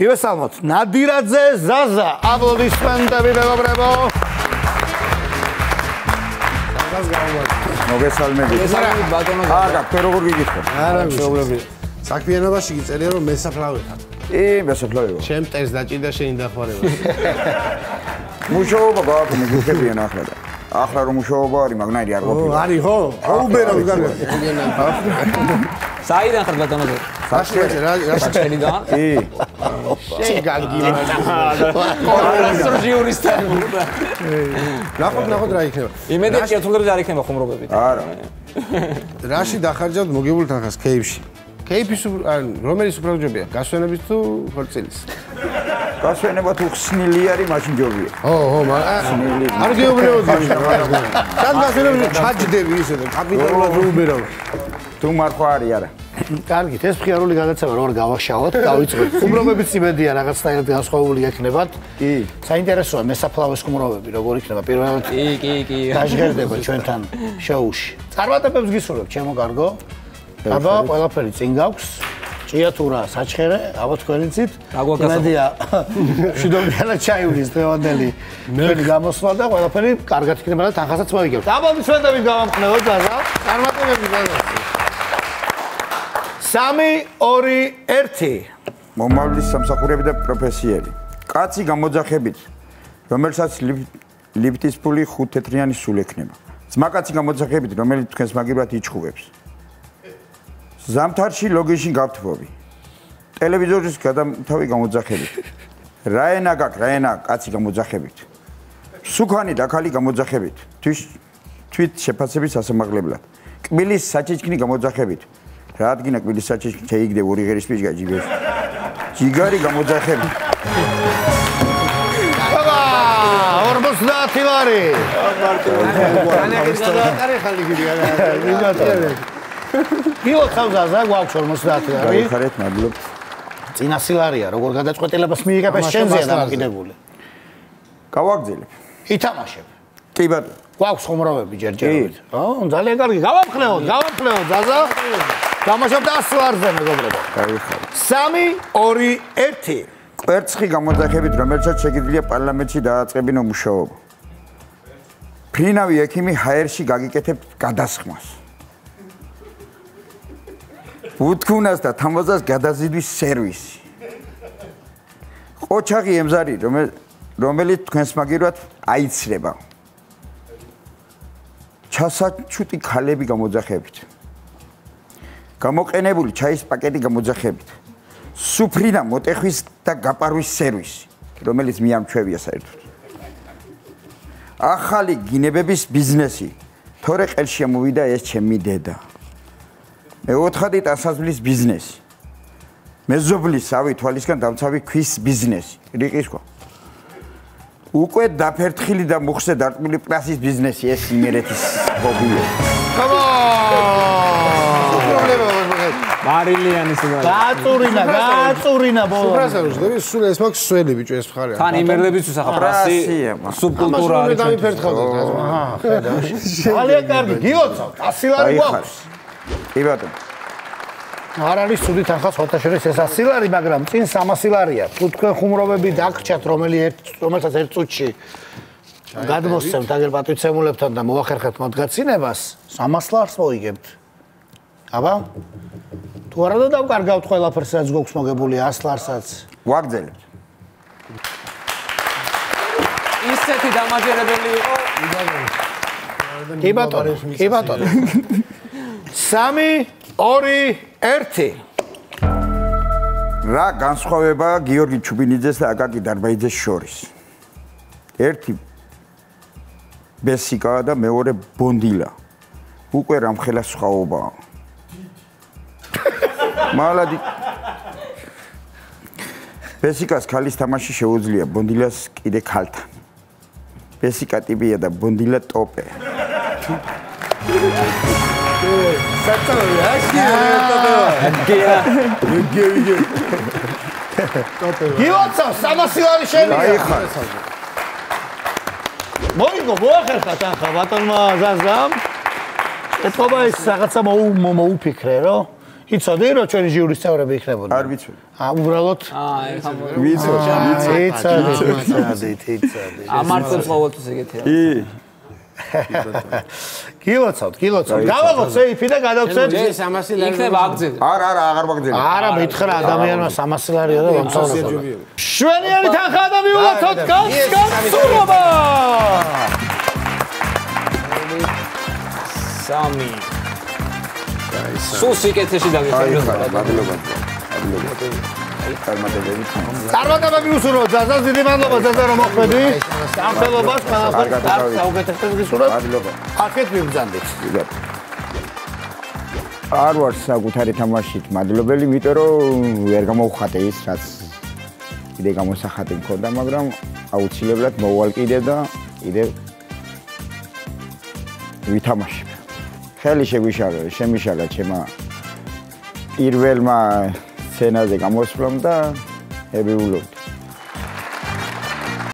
მივესალმოთ ნადირაძე ზაზა აპლოდისმენტები მეგობრებო მოგესალმებით ბატონო არა როგორ გიგიხარ არა მშობლები საქმიანობაში გიწერია რომ მესაფლავე ხარ მესაფლავე ჩემ ტერს დაჭირდა შენი დახმარება მუშაობა გააქვს მიგიხებიან ახლა რომ მუშაობა არის მაგნაირი არ ყოფილა არის ხო აუბერავ გარდა საიდან ხარ ბატონო რა კი შენ გაგილა სტრუჟიურისტად ნახოთ რა იქნება იმედია შეცვლილები არ იქნება ხუმრობებით არა რაში დახარჯავთ მოგებულ თანხას კეიფში კეიფის რომელიც უბრალოდებია გასვენების თუ ხორცილის გასვენება თუ ხსნილი არის მაშინ ჯობია ხო არ გეუბნებოდი სად გასვენები ჩაჯდები ისე და კაპიტალურად უუბერავ თუ მარხვა არის არა კარგით ეს მხიარული გადაცემა როგორ გავახშავოთ დავიწყოთ ხუმრობების იმედია რაღაცნაირად განსხვავებული ექნებათ კი საინტერესოა მესაფლავეს ხუმრობები როგორ იქნება პირველად კი დაჟღერდება ჩვენთან შოუში წარმატებებს გისურვებ ჩემო კარგო აბა ყველაფერი წინ გაქვს ჭიათურა საჩხერე აბა თქვენიცით იმედია მშვიდობიანად ჩაივლის დღევანდელი თქვენი გამოსვლა და ყველაფერი კარგად იქნება და თანხასაც მოიგებთ აპლოდისმენტები გავამყნევოთ ზაზა წარმატებები ზაზა 3-2-1 მომავლის სამსახურები და პროფესიები კაცი გამოძახებით რომელსაც ლიფტის ფული 5 თეთრიანი სულ ექნება ძმაკაცი გამოძახებით რომელიც თქვენს მაგივრად იჩხუბებს ზამთარში ლოგინში გავთბობი ტელევიზორის გადამთავი გამოძახებით რაენა გაქვს რაენა კაცი გამოძახებით სუქანი დაქალი გამოძახებით თვით შეფასების ასამაღლებლად კბილის საჩეჩქნი გამოძახებით რა ადგინა კბილის საჩეჩქნი შეიგდე ორი ღერის პიჭგა ჯიბეს ჯიგარი გამოძახებით აბა 50 ლარი გილოცავ ზაზა გვაქვს 50 ლარი ხარეთ მადლობ წინასილარია როგორ გადაწყვეტილებას მიიღებ ეს შენზეა დამოკიდებული გავაგზელებ ითამაშებ კი ბატონო გვაქვს ხუმრობები ჯერჯერობით ხო ძალიან კარგი გავამხნევოთ ზაზა გამაშობთ 100 ლარზე მეგობრებო 3-2-1 კვერცხი გამოძახებით რომელსაც შეგიძლია პარლამენტში დააწყებინო მუშაობა ფრინავი ექიმი ჰაერში გაგიკეთებთ გადასხმას უთქუნას და თამბაზას გადაზიდვის სერვისი ყოჩაღი ემზარი რომელიც თქვენს მაგივრად აიცრება ჩასაჩუტი ქალები გამოძახებით გამოყენებული ჩაის პაკეტი გამოძახებით სუფრინა მოტეხვის და გაპარვის სერვისი რომელიც მიამჩვევია საერთოდ ახალი გინებების ბიზნესი თორე ყელში ამოვიდა ეს ჩემი დედა მეოთხადი ტანსაცმლის ბიზნესი მეზობლის ავი თვალისგან დამცავი ქვის ბიზნესი რიყის ხო უკვე დაფერთხილი და მუხზე დარტყმული პრასის ბიზნესი ეს იმერეთის ჰობია მარილიანი სულ გააწურინა ბოლო სუპრასაურს დები სულ ეს მაქვს სველი ბიჭო ეს მხარე თან იმერლების უსახა პრასი სუბკულტურა არის დამიფერთხავდა ძალიან კარგი გილოცავ 100 ლარი გვაქვს კი ბატონო არ არის ცუდი თანხა ხოთაშორის ეს 100 ლარი მაგრამ წინ 300 ლარია თუ თქვენ ხუმრობები დაგჭათ რომელსაც ერთ წუთში გადმოსცემთ აგერ პატივცემულებთან და მოახერხებთ მოდგაცინებას 300 ლარს მოიგებთ აბა თუ არა და დავკარგავთ ყველაფერს რაც გვაქვს მოგებული 100 ლარსაც ვაგზელებთ ისეთი დამაჯერებელი იყო კი ბატონო 3-2-1 რა განსხვავებაა გიორგი ჩუბინიძეს და აკაკი დარბაიძეს შორის ერთი ბესიკაა და მეორე ბონდილა უკვე რამხელა სხვაობაა მალადი ბესიკას ქალის თამაში შეუძლია ბონდილას კიდე ქალთან ბესიკა ტიპია და ბონდილა ტოპე გილოცავ 300 ლარი შენია მოიგო მოახერხა თანხა ბატონმა ზაზამ ეთქობა ეს რაღაცა მოუფიქრე რომ იცოდი რომ ჩვენი ჟიურის წევრები იქნებოდნენ? არ ვიცოდი. უბრალოდ ეხლა იცოდი. ამარტებს ყოველთვის ეგეთია. გილოცავთ. გავაღოთ სეიფი და გადავცეთ. იქნება აგზელე. არა, აღარ მაგძელი. არა, მითხრა ადამიანმა 300 ლარია და მომწონს. შვენიანი თანხა და მიულოცოთ განსურობა. 3 სულ სიკეთეში დაგიხარჯოთ. მადლობა. წარმატებები. წარმატებები უსურვო ძაზას, დიდი მადლობა ძაზა რომ მოხვედი. სამხელობას ყველაფერს საუკეთესოს გისურვებ. მადლობა. აქეთ მიბრძანდით. არ ვარ საკუთარი თამაშით მადლობელი, იმიტომ რომ ვერ გამოვხატე ის, რაც კიდე გამოსახატი მქონდა, მაგრამ აუცილებლად მოვალ კიდე და კიდე ვითამაშებ. ხელი შემიშალა ჩემმა პირველმა სცენაზე გამოსვლამ და ებიულობდი.